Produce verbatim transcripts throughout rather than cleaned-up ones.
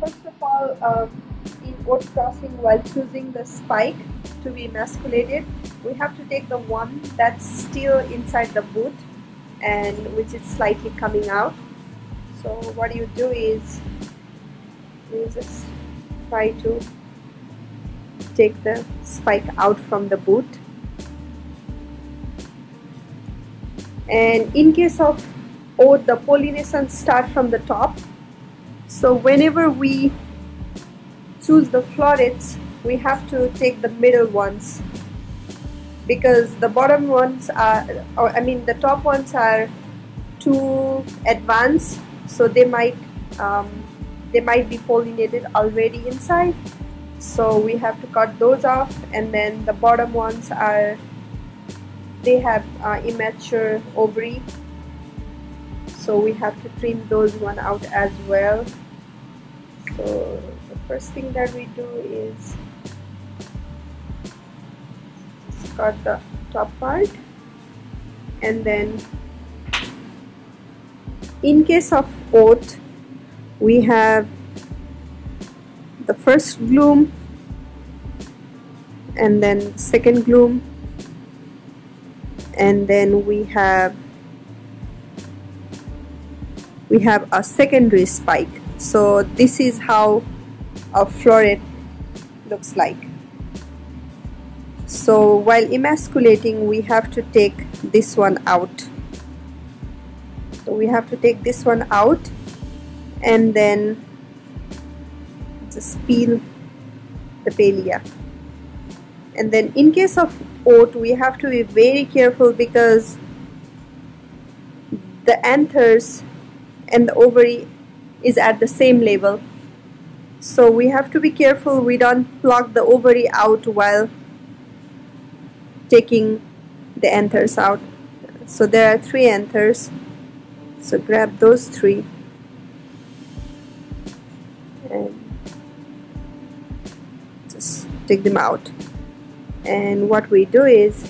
first of all, um, in oat crossing, while choosing the spike to be emasculated, we have to take the one that's still inside the boot and which is slightly coming out. So what you do is you just try to take the spike out from the boot. And in case of oat, the pollination starts from the top. So whenever we choose the florets, we have to take the middle ones, because the bottom ones are, or I mean the top ones are too advanced, so they might um, they might be pollinated already inside. So we have to cut those off, and then the bottom ones are, they have uh, immature ovary, so we have to trim those one out as well. So the first thing that we do is just cut the top part, and then in case of oat, we have the first glume and then second glume, and then we have we have a secondary spike. So this is how a floret looks like. So while emasculating, we have to take this one out. So we have to take this one out and then just peel the palea. And then in case of oat, we have to be very careful because the anthers and the ovary is at the same level. So we have to be careful we don't pluck the ovary out while taking the anthers out. So there are three anthers. So grab those three and just take them out. And what we do is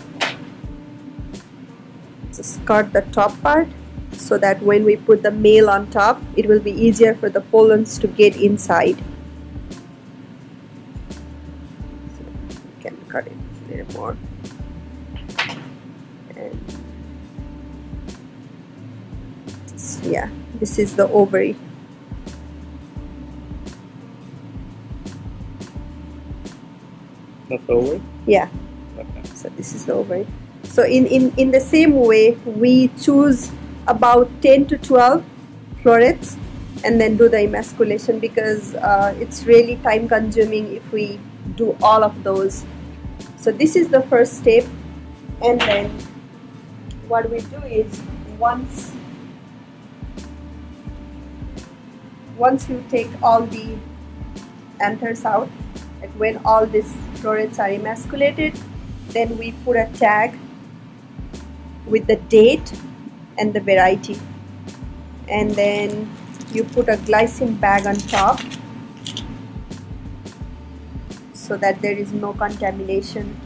just cut the top part so that when we put the male on top, it will be easier for the pollens to get inside. So you can cut it a little more. And just, yeah, this is the ovary. That's the ovary? Yeah. Okay. So this is the ovary. So in, in, in the same way, we choose about ten to twelve florets and then do the emasculation, because uh, it's really time consuming if we do all of those. So this is the first step, and then what we do is once once you take all the anthers out, like when all these florets are emasculated, then we put a tag with the date and the variety, and then you put a glycine bag on top so that there is no contamination.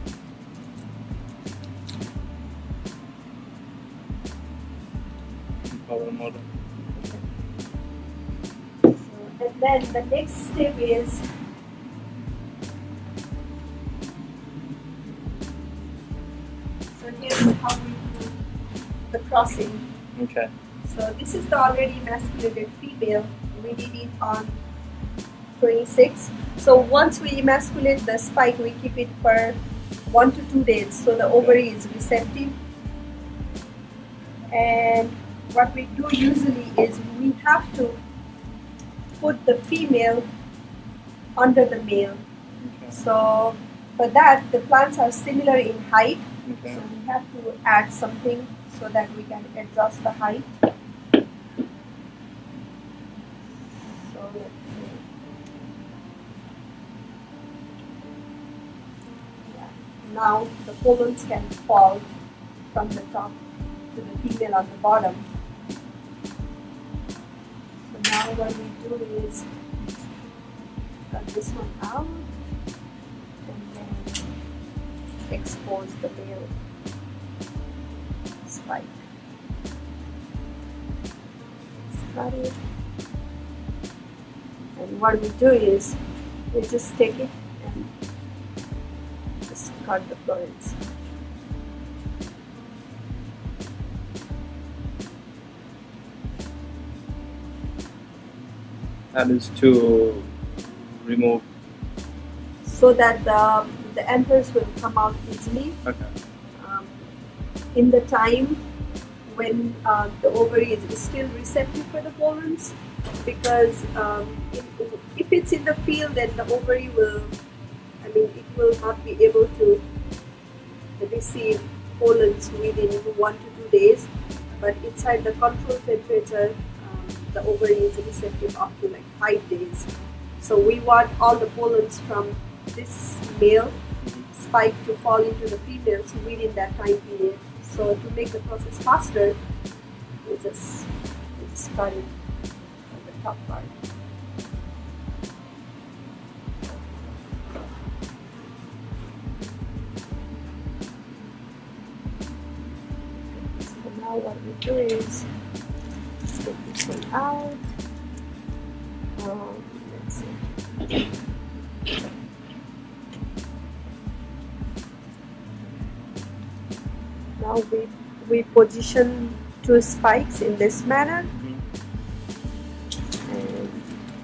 So, and then the next step is so here's how we do the crossing. okay. So this is the already emasculated female. We did it on twenty-six. So once we emasculate the spike, we keep it for one to two days so the ovary is receptive. And what we do usually is we have to put the female under the male. Okay. So for that, the plants are similar in height. Okay. So we have to add something so that we can adjust the height. So let's see. Yeah. Now the pollens can fall from the top to the female on the bottom. So now what we do is cut this one out and then expose the male spike. Cut it And what we do is we just take it and just cut the florets. That is to remove. So that the, the anthers will come out easily. Okay. Um, in the time when uh, the ovary is still receptive for the pollens, because um, if, if it's in the field, then the ovary will, I mean, it will not be able to receive pollens within one to two days. But inside the controlled temperature, um, the ovary is receptive up to like five days. So we want all the pollens from this male spike to fall into the females within that time period. So to make the process faster, we just, we just cut it on the top part. So now what we do is take this one out. Um, let's see. Now we, we position two spikes in this manner. Mm-hmm. And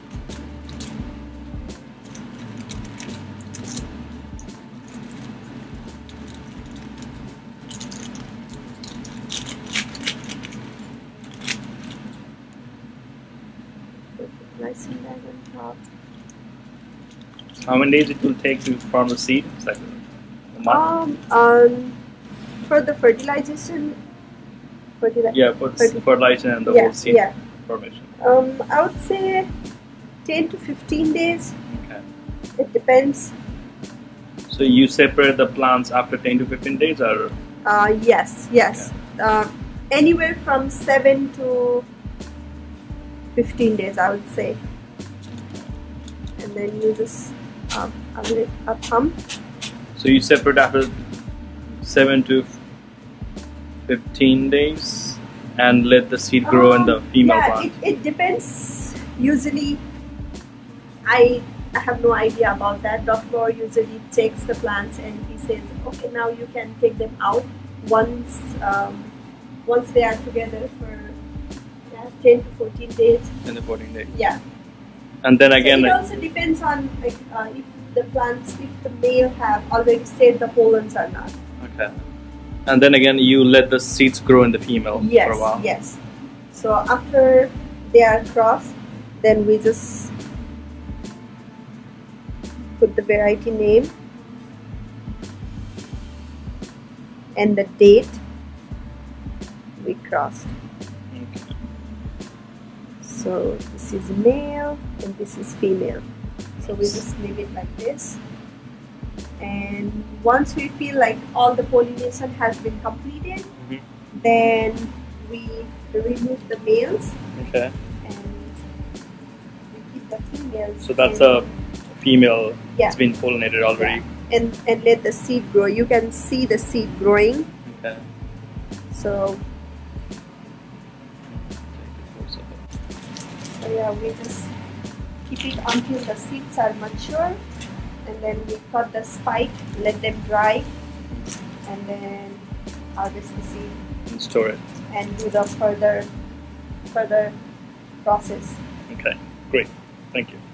put it nice and light on top. How many days it will take to form a seed? It's like a month. Um, um, for the fertilization, fertili Yeah, for the fertil- fertilization and the yeah, whole seed yeah. formation. Um, I would say ten to fifteen days. Okay. It depends. So you separate the plants after ten to fifteen days, or Uh, yes, yes. Uh, anywhere from seven to fifteen days, I would say. And then you just um, a, a thumb. so you separate after seven to fifteen days, and let the seed grow in the Um, female yeah, plant. It, it depends. Usually, I I have no idea about that. Doctor usually takes the plants and he says, okay, now you can take them out once um, once they are together for yeah, ten to fourteen days. In the fourteen days. Yeah. And then again, So it like, also depends on like uh, if the plants, if the male have already stayed the pollens or not. okay. And then again, you let the seeds grow in the female Yes, for a while. yes. So after they are crossed, then we just put the variety name and the date we crossed. Okay. So this is male and this is female. So we just leave it like this. And once we feel like all the pollination has been completed, Mhm. then we remove the males Okay. and we keep the females. So that's and, a female. Yeah. It's been pollinated already. and and let the seed grow. You can see the seed growing. Okay. So, so yeah, we just keep it until the seeds are mature, and then we cut the spike, let them dry, and then harvest the seed And store it. and do the further further process. Okay. Great. Thank you.